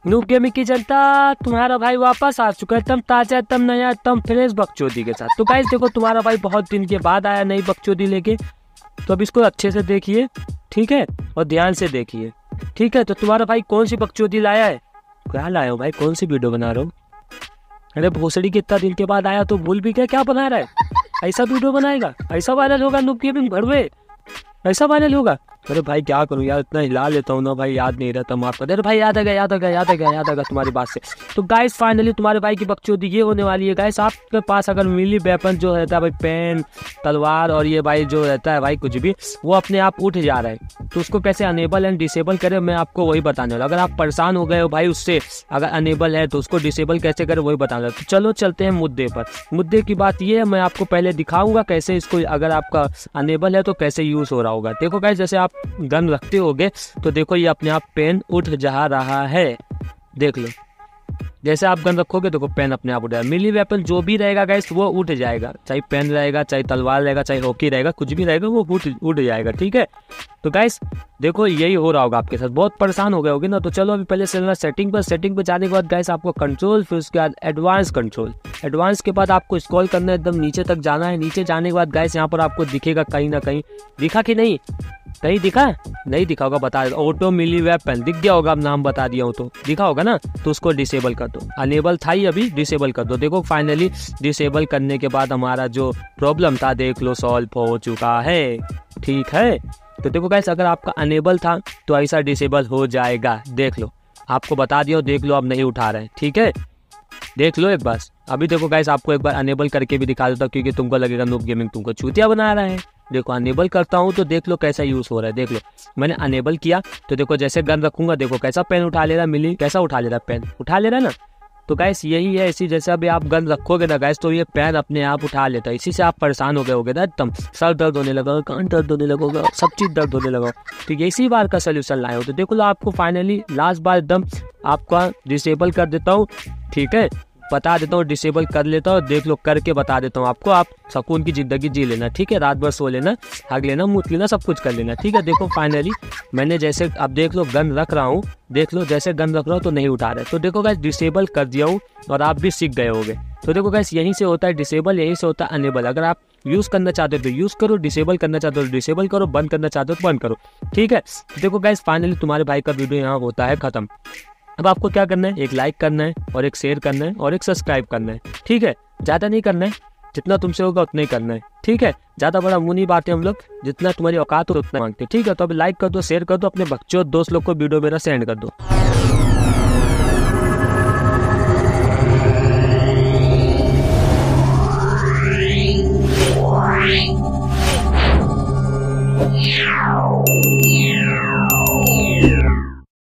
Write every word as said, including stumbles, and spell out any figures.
Noob gaming की जनता, तुम्हारा भाई वापस आ चुका है, एकदम ताजा, एकदम नया, एकदम फ्रेश बकचोदी के साथ। तो गाइस देखो, तुम्हारा भाई बहुत दिन के बाद आया नई बकचोदी लेके, तो अब इसको अच्छे से देखिए, ठीक है, और ध्यान से देखिए, ठीक है। तो तुम्हारा भाई कौन सी बकचोदी लाया है? क्या लाया हो भाई, कौन सी वीडियो बना रहा हो? अरे भोसड़ी के इतना दिन के बाद आया तो भूल भी गया क्या बना रहा है? ऐसा वीडियो बनाएगा? ऐसा वायरल होगा नूब गेमिंग भड़वे? ऐसा वायरल होगा? अरे भाई क्या करूँ यार, इतना हिला लेता हूँ ना भाई, याद नहीं रहता माफ कर। अरे भाई याद आ गया, याद आ गया, याद आ गया, याद आ गया तुम्हारी बात से। तो गाइस फाइनली तुम्हारे भाई की बकचोदी ये होने वाली है गाइस। आपके पास अगर मिली वेपन जो रहता है भाई, पेन, तलवार और ये भाई जो रहता है भाई कुछ भी, वो अपने आप उठ जा रहा है, तो उसको कैसे अनेबल एंड डिसेबल करें मैं आपको वही बताने वाला। अगर आप परेशान हो गए हो भाई उससे, अगर अनेबल है तो उसको डिसेबल कैसे करें वही बताने वाला। तो चलो चलते हैं मुद्दे पर। मुद्दे की बात ये है, मैं आपको पहले दिखाऊंगा कैसे इसको, अगर आपका अनेबल है तो कैसे यूज हो रहा होगा। देखो गाइस, जैसे आप गन रखते होगे तो देखो ये अपने आप पेन उठ जा रहा है, देख लो। जैसे आप गन रखोगे देखो पेन अपने आप उठ जाएगा। मिली वेपन जो भी रहेगा गाइस वो उठ जाएगा, चाहे पेन रहेगा, चाहे तलवार रहेगा, चाहे हॉकी रहेगा, कुछ भी रहेगा वो उठ उठ जाएगा, ठीक है। तो गाइस देखो यही हो रहा होगा आपके साथ, बहुत परेशान हो गए होगे ना। तो चलो अभी पहले चलना सेटिंग पर। सेटिंग पर जाने के बाद गाइस आपको कंट्रोल, फिर उसके बाद एडवांस कंट्रोल। एडवांस के बाद आपको स्क्रॉल करना है, एकदम नीचे तक जाना है। नीचे जाने के बाद गाइस यहाँ पर आपको दिखेगा कहीं ना कहीं, दिखा कि नहीं, कहीं दिखा नहीं दिखा होगा बता दो, ऑटो मिली वेपन दिख गया होगा, अब नाम बता दिया हूँ तो दिखा होगा ना। तो उसको डिसेबल कर दो, अनेबल था ही अभी, डिसेबल कर दो। देखो फाइनली डिसेबल करने के बाद हमारा जो प्रॉब्लम था देख लो सॉल्व हो चुका है, ठीक है। तो देखो गाइस, अगर आपका अनेबल था तो ऐसा डिसेबल हो जाएगा, देख लो, आपको बता दिया, देख लो अब नहीं उठा रहे, ठीक है। देख लो एक बार। अभी देखो गाइस, आपको एक बार अनेबल करके भी दिखा देता हूँ, क्योंकि तुमको लगेगा नूब गेमिंग तुमको चूतिया बना रहा है। देखो अनेबल करता हूँ तो देख लो कैसा यूज हो रहा है, देख लो मैंने अनेबल किया तो देखो जैसे गन रखूंगा देखो कैसा पेन उठा ले रहा है, मिली कैसा उठा ले रहा है, पेन उठा ले रहा है ना। तो गाइस यही है, इसी जैसे अभी आप गन रखोगे ना गाइस तो ये पेन अपने आप उठा लेता है। इसी से आप परेशान हो गए होगे ना, एकदम सर दर्द होने लगा, कान दर्द होने लगोगा, सब चीज दर्द होने लगा। तो इसी बार का सोल्यूशन लाए हो। तो देखो लो आपको फाइनली लास्ट बार एकदम आपका डिसेबल कर देता हूँ, ठीक है, बता देता हूँ, डिसेबल कर लेता हूँ, देख लो करके बता देता हूँ आपको। आप सुकून की जिंदगी जी लेना, ठीक है, रात भर सो लेना, हग लेना, मुँह लेना, सब कुछ कर लेना, ठीक है। देखो फाइनली मैंने जैसे अब देख लो गन रख रहा हूँ, देख लो जैसे गन रख रहा हूँ तो नहीं उठा रहे। तो देखो गाइस डिसेबल कर दिया हूँ और आप भी सीख गए होगे। तो देखो गाइस यहीं से होता है डिसेबल, यहीं से होता है अनेबल। अगर आप यूज करना चाहते हो तो यूज करो, डिसेबल करना चाहते हो तो डिसेबल करो, बंद करना चाहते हो तो बंद करो, ठीक है। तो देखो गाइस फाइनली तुम्हारे भाई का वीडियो यहाँ होता है खत्म। अब आपको क्या करना है, एक लाइक करना है और एक शेयर करना है और एक सब्सक्राइब करना है, ठीक है। ज्यादा नहीं करना है, जितना तुमसे होगा उतना ही करना है, ठीक है। ज्यादा बड़ा मुंह नहीं बातें हम लोग, जितना तुम्हारी औकात हो उतना मांगते, ठीक है। तो अब लाइक कर दो, शेयर कर दो, अपने बच्चों दोस्त लोग को वीडियो मेरा सेंड कर दो। Yeah.